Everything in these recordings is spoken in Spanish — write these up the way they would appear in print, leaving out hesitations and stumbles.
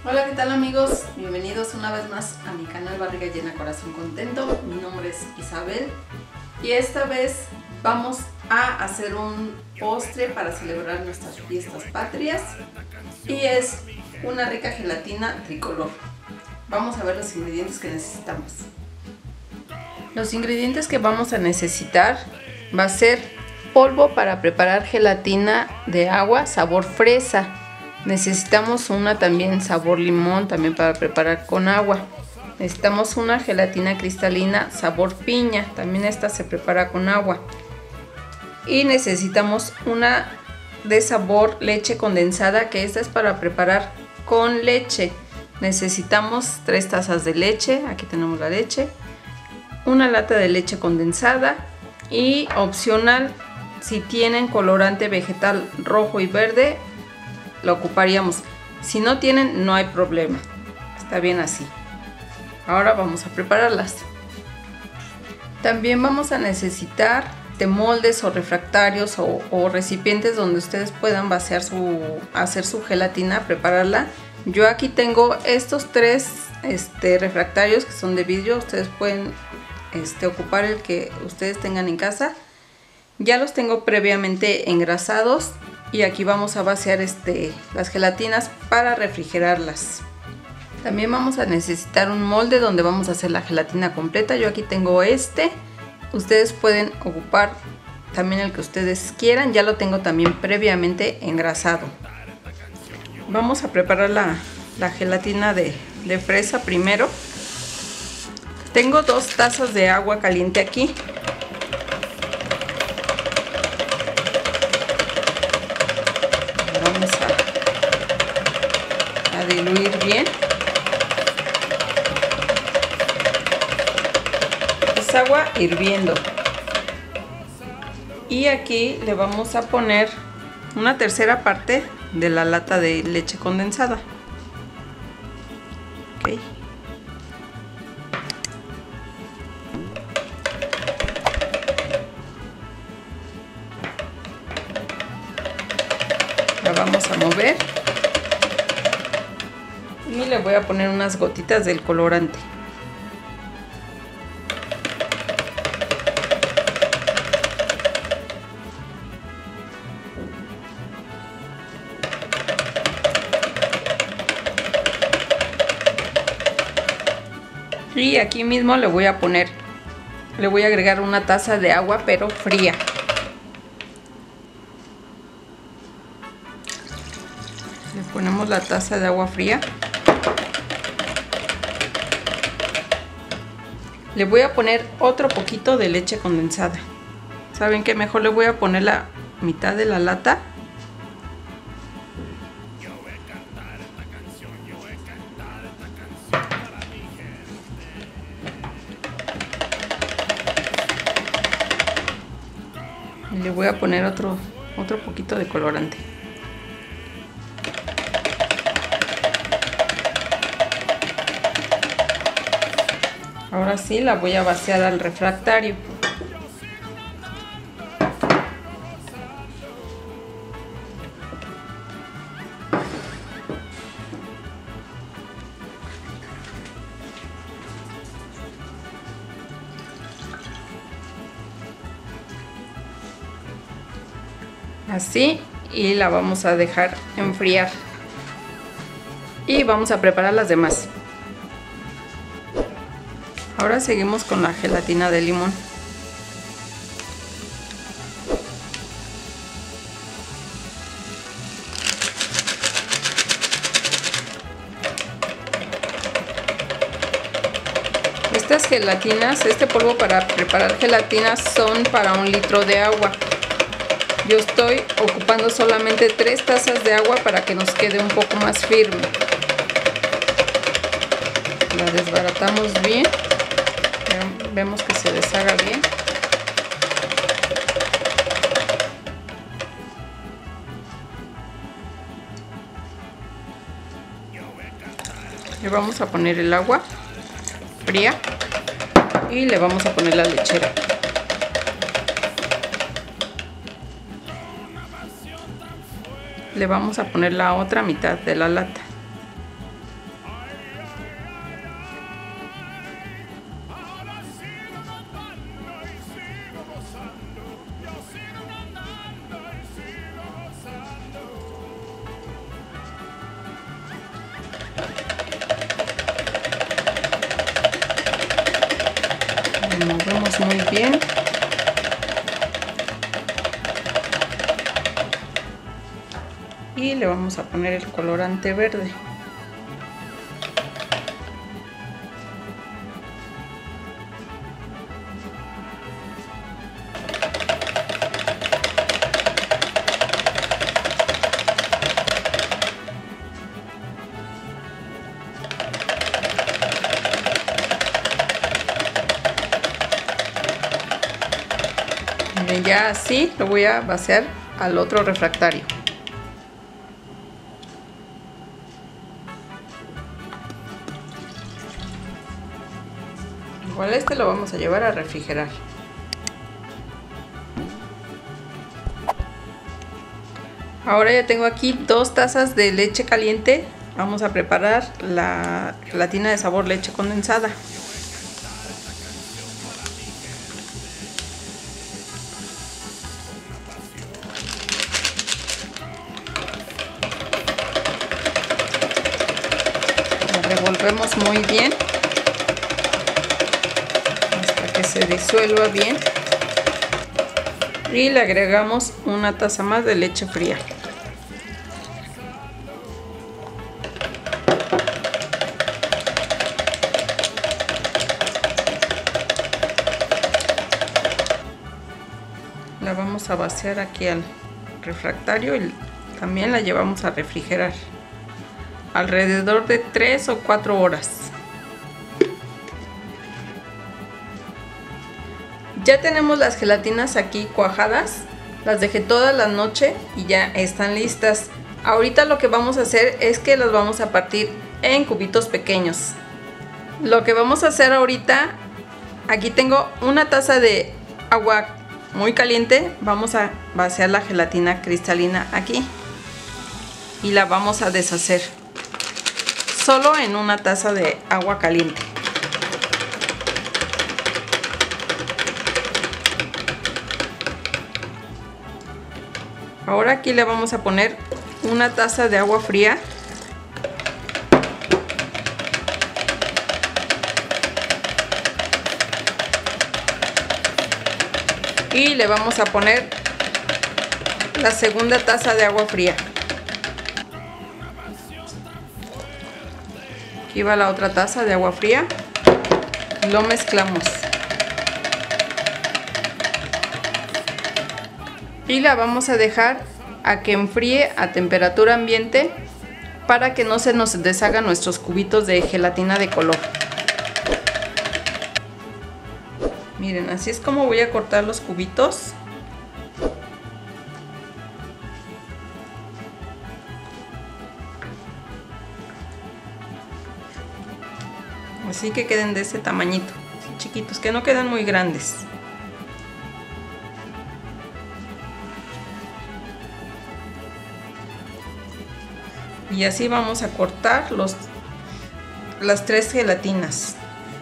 Hola, ¿qué tal amigos? Bienvenidos una vez más a mi canal Barriga Llena Corazón Contento. Mi nombre es Isabel y esta vez vamos a hacer un postre para celebrar nuestras fiestas patrias y es una rica gelatina tricolor. Vamos a ver los ingredientes que necesitamos. Los ingredientes que vamos a necesitar va a ser polvo para preparar gelatina de agua sabor fresa. Necesitamos una también sabor limón, también para preparar con agua. Necesitamos una gelatina cristalina sabor piña, también esta se prepara con agua. Y necesitamos una de sabor leche condensada, que esta es para preparar con leche. Necesitamos 3 tazas de leche, aquí tenemos la leche, una lata de leche condensada y opcional, si tienen colorante vegetal rojo y verde, lo ocuparíamos. Si no tienen, no hay problema, está bien así. Ahora vamos a prepararlas. También vamos a necesitar de moldes o refractarios o recipientes donde ustedes puedan hacer su gelatina, prepararla. Yo aquí tengo estos 3 refractarios que son de vidrio. Ustedes pueden ocupar el que ustedes tengan en casa. Ya los tengo previamente engrasados. Y aquí vamos a vaciar las gelatinas para refrigerarlas. También vamos a necesitar un molde donde vamos a hacer la gelatina completa. Yo aquí tengo ustedes pueden ocupar también el que ustedes quieran. Ya lo tengo también previamente engrasado. Vamos a preparar la gelatina de fresa primero. Tengo 2 tazas de agua caliente aquí. Vamos a diluir bien. Es agua hirviendo. Y aquí le vamos a poner una tercera parte de la lata de leche condensada. Okay. La vamos a mover y le voy a poner unas gotitas del colorante. Y aquí mismo le voy a agregar una taza de agua pero fría. Le ponemos la taza de agua fría. Le voy a poner otro poquito de leche condensada. ¿Saben qué? Mejor le voy a poner la mitad de la lata. Y le voy a poner otro poquito de colorante. Ahora sí la voy a vaciar al refractario. Así, y la vamos a dejar enfriar. Y vamos a preparar las demás. Ahora seguimos con la gelatina de limón. Estas gelatinas, este polvo para preparar gelatinas son para 1 litro de agua. Yo estoy ocupando solamente 3 tazas de agua para que nos quede un poco más firme. La desbaratamos bien. Vemos que se deshaga bien. Le vamos a poner el agua fría y le vamos a poner la lechera. Le vamos a poner la otra mitad de la lata. bien. Y le vamos a poner el colorante verde. Miren, ya así lo voy a vaciar al otro refractario. Igual este lo vamos a llevar a refrigerar. Ahora ya tengo aquí 2 tazas de leche caliente. Vamos a preparar la gelatina de sabor leche condensada. La revolvemos muy bien hasta que se disuelva bien. Y le agregamos una taza más de leche fría. La vamos a vaciar aquí al refractario y también la llevamos a refrigerar alrededor de 3 o 4 horas. Ya tenemos las gelatinas aquí cuajadas, las dejé toda la noche y ya están listas. Ahorita lo que vamos a hacer es que las vamos a partir en cubitos pequeños. Lo que vamos a hacer ahorita, aquí tengo una taza de agua muy caliente, vamos a vaciar la gelatina cristalina aquí y la vamos a deshacer solo en una taza de agua caliente. Ahora aquí le vamos a poner una taza de agua fría. Y le vamos a poner la segunda taza de agua fría. Aquí va la otra taza de agua fría. Lo mezclamos. Y la vamos a dejar a que enfríe a temperatura ambiente para que no se nos deshagan nuestros cubitos de gelatina de color. Miren, así es como voy a cortar los cubitos. Así que queden de ese tamañito, chiquitos, que no quedan muy grandes. Y así vamos a cortar las 3 gelatinas.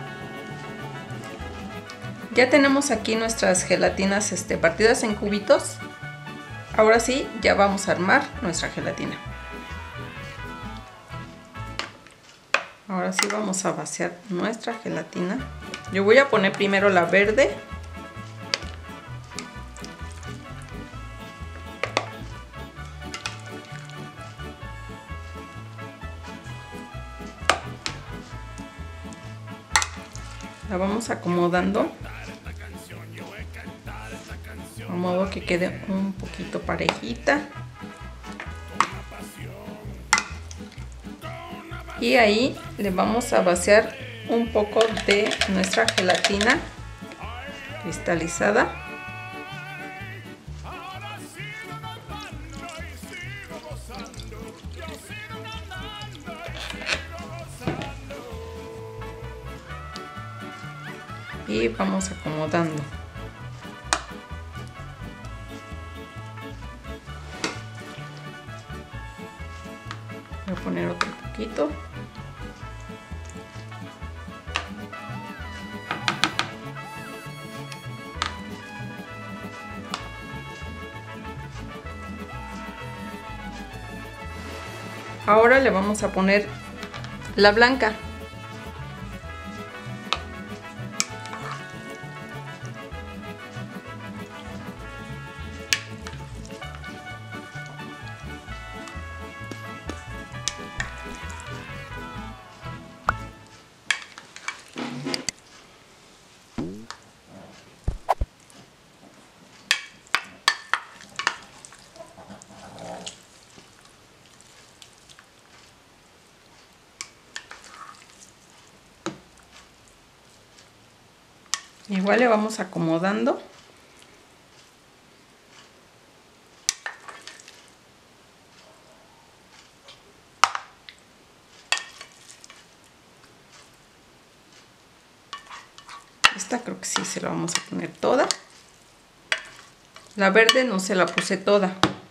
Ya tenemos aquí nuestras gelatinas partidas en cubitos. Ahora sí, ya vamos a armar nuestra gelatina. Ahora sí vamos a vaciar nuestra gelatina. Yo voy a poner primero la verde. La vamos acomodando a modo que quede un poquito parejita. Y ahí le vamos a vaciar un poco de nuestra gelatina cristalizada. Y vamos acomodando. Voy a poner otro poquito. Ahora le vamos a poner la blanca. Igual le vamos acomodando. Esta creo que sí se la vamos a poner toda. La verde no se la puse toda.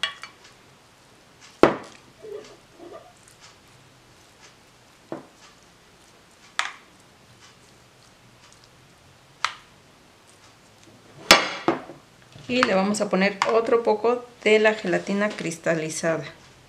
Y le vamos a poner otro poco de la gelatina cristalizada.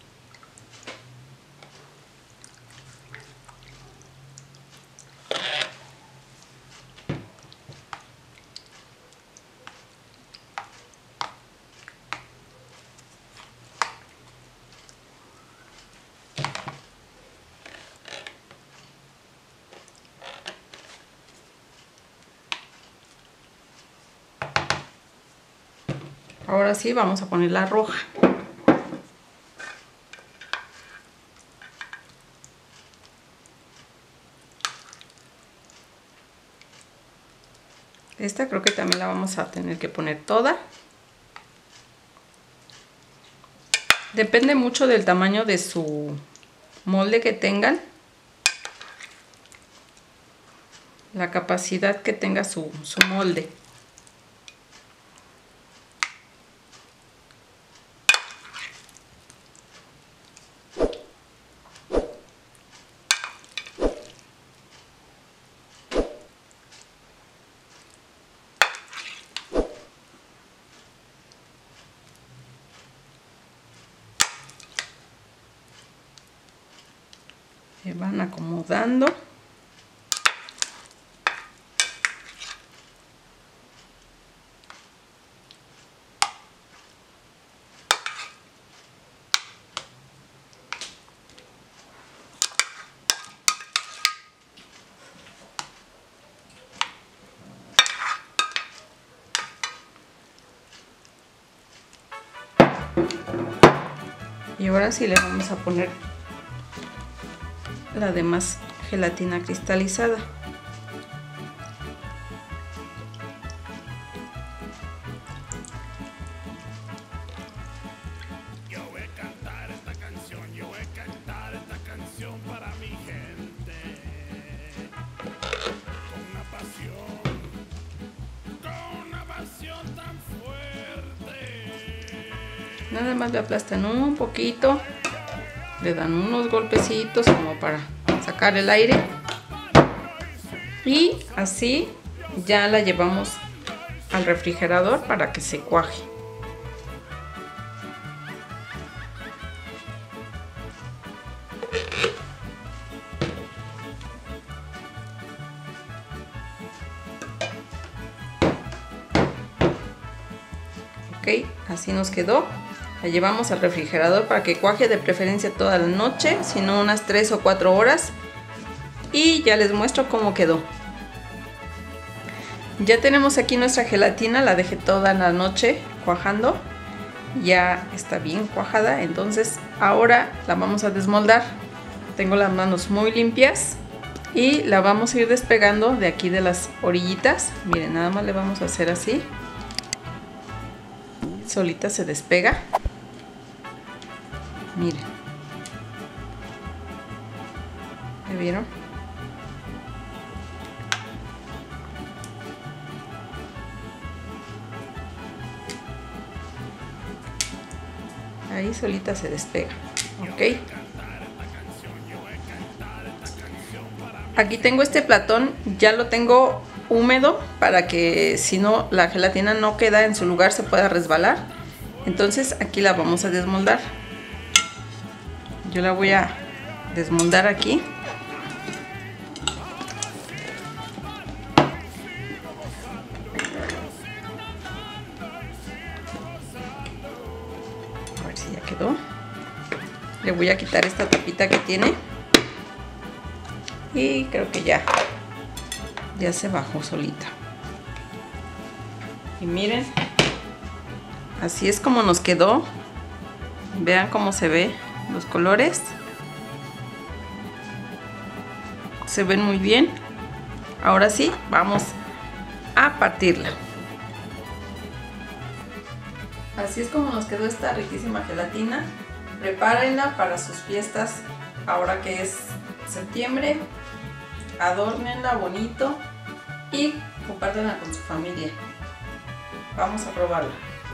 Ahora sí vamos a poner la roja. Esta creo que también la vamos a tener que poner toda. Depende mucho del tamaño de su molde que tengan. La capacidad que tenga su molde. Se van acomodando. Y ahora sí le vamos a poner la demás gelatina cristalizada. Yo voy a cantar esta canción, yo voy a cantar esta canción para mi gente. Con una pasión tan fuerte. Nada más le aplastan un poquito, le dan unos golpecitos como para sacar el aire y así ya la llevamos al refrigerador para que se cuaje. Ok, así nos quedó. La llevamos al refrigerador para que cuaje, de preferencia toda la noche, si no unas 3 o 4 horas. Y ya les muestro cómo quedó. Ya tenemos aquí nuestra gelatina, la dejé toda la noche cuajando. Ya está bien cuajada, entonces ahora la vamos a desmoldar. Tengo las manos muy limpias y la vamos a ir despegando de aquí de las orillitas. Miren, nada más le vamos a hacer así. Solita se despega. Miren. ¿Me vieron? Ahí solita se despega. Ok. Aquí tengo este platón, ya lo tengo húmedo para que si no la gelatina no queda en su lugar, se pueda resbalar. Entonces aquí la vamos a desmoldar. Yo la voy a desmoldar aquí. A ver si ya quedó. Le voy a quitar esta tapita que tiene. Y creo que ya se bajó solita. Y miren, así es como nos quedó. Vean cómo se ve los colores. Se ven muy bien. Ahora sí, vamos a partirla. Así es como nos quedó esta riquísima gelatina. Prepárenla para sus fiestas ahora que es septiembre. Adórnenla bonito y compártanla con su familia. Vamos a probarla.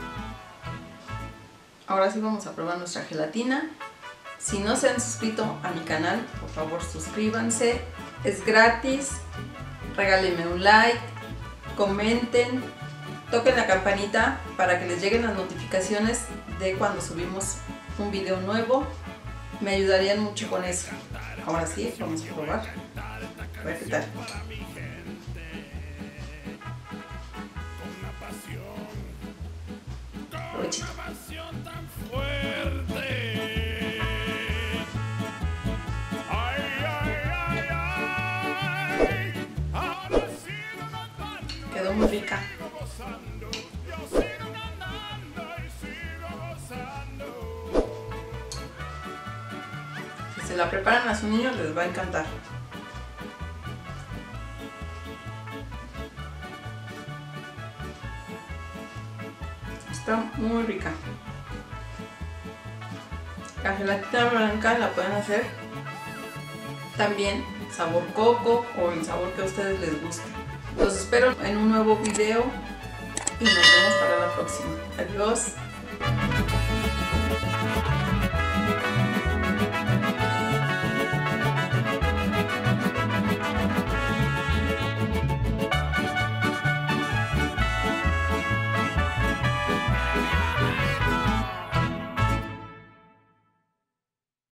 Ahora sí vamos a probar nuestra gelatina. Si no se han suscrito a mi canal, por favor suscríbanse. Es gratis. Regálenme un like, comenten, toquen la campanita para que les lleguen las notificaciones de cuando subimos un video nuevo. Me ayudarían mucho con eso. Ahora sí, vamos a probar. A ver qué tal. Provechito. Quedó muy rica. Si se la preparan a sus niños les va a encantar. Está muy rica. La gelatina blanca la pueden hacer también sabor coco o el sabor que a ustedes les guste. Los espero en un nuevo video y nos vemos para la próxima. Adiós.